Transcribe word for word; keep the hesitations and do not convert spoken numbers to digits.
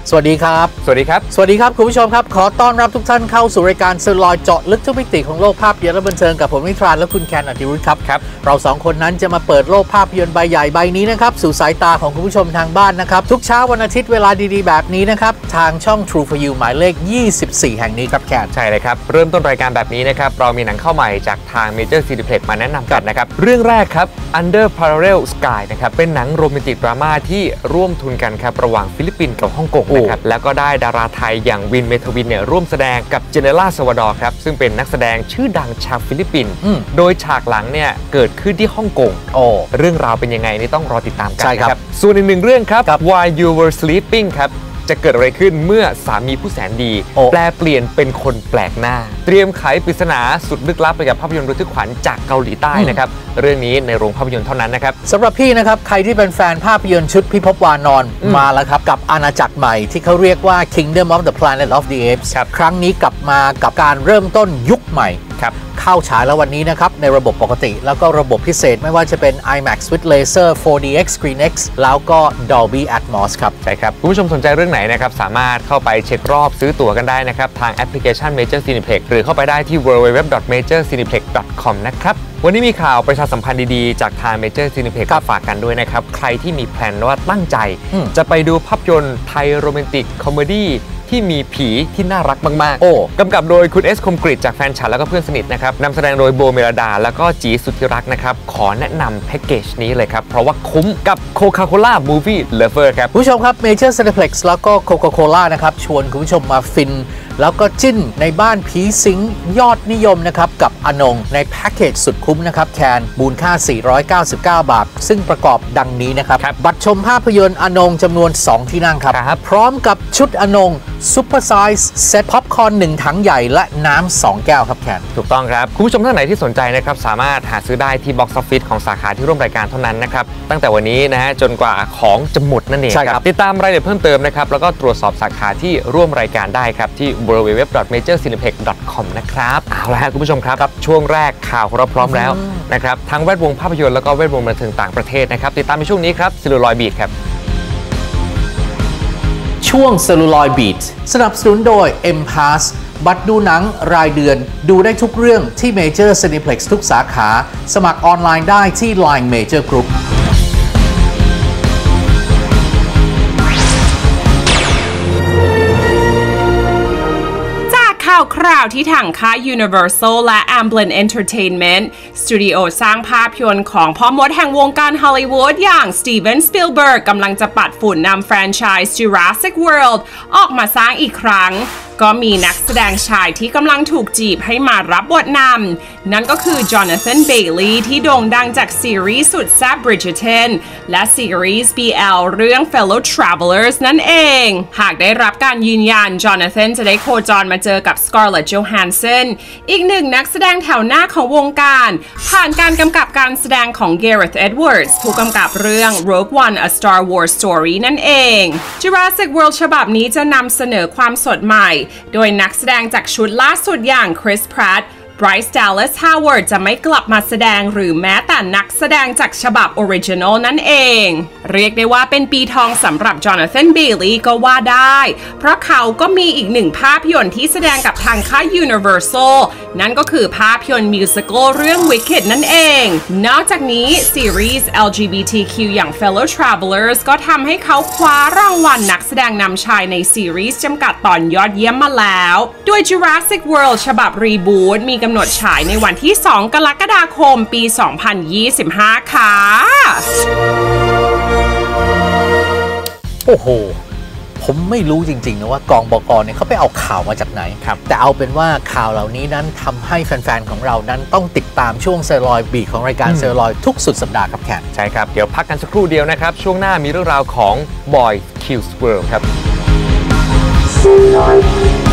สวัสดีครับสวัสดีครับสวัสดีครับคุณผู้ชมครับขอต้อนรับทุกท่านเข้าสู่รายการเซลลอยเจาะลึกทุกมิติของโลกภาพยนตร์และบันเทิงกับผมนิทรานและคุณแคนอธิรุธครับครับเราสองคนนั้นจะมาเปิดโลกภาพยนตร์ใบใหญ่ใบนี้นะครับสู่สายตาของคุณผู้ชมทางบ้านนะครับทุกเช้าวันอาทิตย์เวลาดีๆแบบนี้นะครับทางช่อง True for You หมายเลขยี่สิบสี่แห่งนี้ครับแคนใช่เลยครับเริ่มต้นรายการแบบนี้นะครับเรามีหนังเข้าใหม่จากทาง Major Cineplex มาแนะนำกันนะครับเรื่องแรกครับ Under Parallel Sky นะครับเป็นหนังโรแมนติกดราม่าที่ร่วมทุนกันครับระหว่างฟิลิปปินส์กับฮ่องกงนะครับแล้วก็ได้ดาราไทยอย่างวินเมทวินเนี่ยร่วมแสดงกับเจเนล่า ซาวาดอร์ครับซึ่งเป็นนักแสดงชื่อดังชาวฟิลิปปินส์โดยฉากหลังเนี่ยเกิดขึ้นที่ฮ่องกงโอ้เรื่องราวเป็นยังไงนี่ต้องรอติดตามกันนะครับส่วนอีกหนึ่งเรื่องครับ While You Were Sleeping ครับจะเกิดอะไรขึ้นเมื่อสามีผู้แสนดีแปลเปลี่ยนเป็นคนแปลกหน้าเตรียมไขปริศนาสุดลึกลับไปกับภาพยนตร์ระทึกขวัญจากเกาหลีใต้นะครับเรื่องนี้ในโรงภาพยนตร์เท่านั้นนะครับสำหรับพี่นะครับใครที่เป็นแฟนภาพยนตร์ชุดพิภพวานอนมาแล้วครับกับอาณาจักรใหม่ที่เขาเรียกว่า Kingdom of the Planet of the Apes ค, ครั้งนี้กลับมากับการเริ่มต้นยุคใหม่เข้าฉายแล้ววันนี้นะครับในระบบปกติแล้วก็ระบบพิเศษไม่ว่าจะเป็น IMAX with Laser โฟร์ ดี เอ็กซ์ ScreenX แล้วก็ Dolby Atmos ครับใช่ครับคุณผู้ชมสนใจเรื่องไหนนะครับสามารถเข้าไปเช็ครอบซื้อตั๋วกันได้นะครับทางแอปพลิเคชัน Major Cineplex หรือเข้าไปได้ที่ ดับเบิลยู ดับเบิลยู ดับเบิลยู ดอท เมเจอร์ ซีนิเพล็กซ์ ดอท คอม นะครับวันนี้มีข่าวประชาสัมพันธ์ดีๆจากทาง Major Cineplex ฝากกันด้วยนะครับใครที่มีแพลนว่าตั้งใจจะไปดูภาพยนตร์ไทยโรแมนติกคอมเมดี้ที่มีผีที่น่ารักมากๆโอ้กำกับโดยคุณเอสคมกริตจากแฟนฉันแล้วก็เพื่อนสนิทนะครับนำแสดงโดยโบเมลดาแล้วก็จีสุทธิรักษ์นะครับขอแนะนำแพ็กเกจนี้เลยครับเพราะว่าคุ้มกับ Coca-Cola Movie Lover ครับผู้ชมครับ Major Cineplex แล้วก็ Coca-Cola นะครับชวนคุณผู้ชมมาฟินแล้วก็จิ้นในบ้านผีสิงยอดนิยมนะครับกับอนงในแพ็กเกจสุดคุ้มนะครับแคนมูลค่าสี่ร้อยเก้าสิบเก้าบาทซึ่งประกอบดังนี้นะครับบัตรชมภาพยนตร์อนงจำนวนสองที่นั่งครับพร้อมกับชุดอนงซุปเปอร์ไซส์เซตพ็อปคอร์นหนึ่งถังใหญ่และน้ำสองแก้วครับแคนถูกต้องครับคุณผู้ชมท่านไหนที่สนใจนะครับสามารถหาซื้อได้ที่ Box Office ของสาขาที่ร่วมรายการเท่านั้นนะครับตั้งแต่วันนี้นะฮะจนกว่าของจะหมดนั่นเองครับติดตามรายละเอียดเพิ่มเติมนะครับแล้วก็ตรวจสอบสาขาที่ร่วมรายการได้ครับที่ ดับเบิลยู ดับเบิลยู ดับเบิลยู ดอท เมเจอร์ ซีนิเพล็กซ์ ดอท คอม นะครับเอาละครับคุณผู้ชมครับช่วงแรกข่าวของเราพร้อมแล้วนะครับทั้งแวดวงภาพยนตร์แล้วก็แวดวงบันเทิงต่างประเทศนะครับติดตามในช่วงนี้ครับ Celluloid Beat ครับช่วง Celluloid Beat สนับสนุนโดย เอ็ม พาส บัตรดูหนังรายเดือนดูได้ทุกเรื่องที่ Major Cineplex ทุกสาขาสมัครออนไลน์ได้ที่ ไลน์ Major Group ข่าวคราวที่ทางค่าย Universal และ Amblin Entertainment สตูดิโอสร้างภาพยนตร์ของพ่อมดแห่งวงการฮอลลีวูดอย่าง Steven Spielberg กำลังจะปัดฝุ่นนำแฟรนไชส์ Jurassic World ออกมาสร้างอีกครั้งก็มีนักแสดงชายที่กำลังถูกจีบให้มารับบทนำนั่นก็คือจอนาธาน เบย์ลีย์ที่โด่งดังจากซีรีส์สุดแซ่บ Bridgerton และซีรีส์ บี แอล เรื่อง Fellow Travelers นั่นเองหากได้รับการยืนยันจอนาธานจะได้โคจรมาเจอกับ Scarlett Johansson อีกหนึ่งนักแสดงแถวหน้าของวงการผ่านการกำกับการแสดงของ Gareth Edwards ผู้กำกับเรื่อง Rogue One A Star Wars Story นั่นเอง Jurassic World ฉบับนี้จะนำเสนอความสดใหม่โดยนักแสดงจากชุดล่าสุดอย่างคริส แพรตต์ Bryce Dallas Howard จะไม่กลับมาแสดงหรือแม้แต่นักแสดงจากฉบับออริจินอลนั่นเองเรียกได้ว่าเป็นปีทองสำหรับจอนาธาน เบย์ลีย์ก็ว่าได้เพราะเขาก็มีอีกหนึ่งภาพยนตร์ที่แสดงกับทางค่าย Universal นั่นก็คือภาพยนตร์มิวสิคลเรื่อง Wicked นั่นเองนอกจากนี้ซีรีส์ แอล จี บี ที คิว อย่าง Fellow Travelers ก็ทำให้เขาคว้ารางวัลนักแสดงนำชายในซีรีส์จำกัดตอนยอดเยี่ยมมาแล้วโดย Jurassic World ฉบับรีบูทมีกำหนดฉายในวันที่สองกรกฎาคมปีสองพันยี่สิบห้าค่ะโอ้โหผมไม่รู้จริงๆนะว่ากองบก.เนี่ยเขาไปเอาข่าวมาจากไหนครับแต่เอาเป็นว่าข่าวเหล่านี้นั้นทำให้แฟนๆของเรานั้นต้องติดตามช่วง Celluloid Beat ของรายการ Celluloid ทุกสุดสัปดาห์ครับแขกใช่ครับเดี๋ยวพักกันสักครู่เดียวนะครับช่วงหน้ามีเรื่องราวของ Boy Kills World ครับ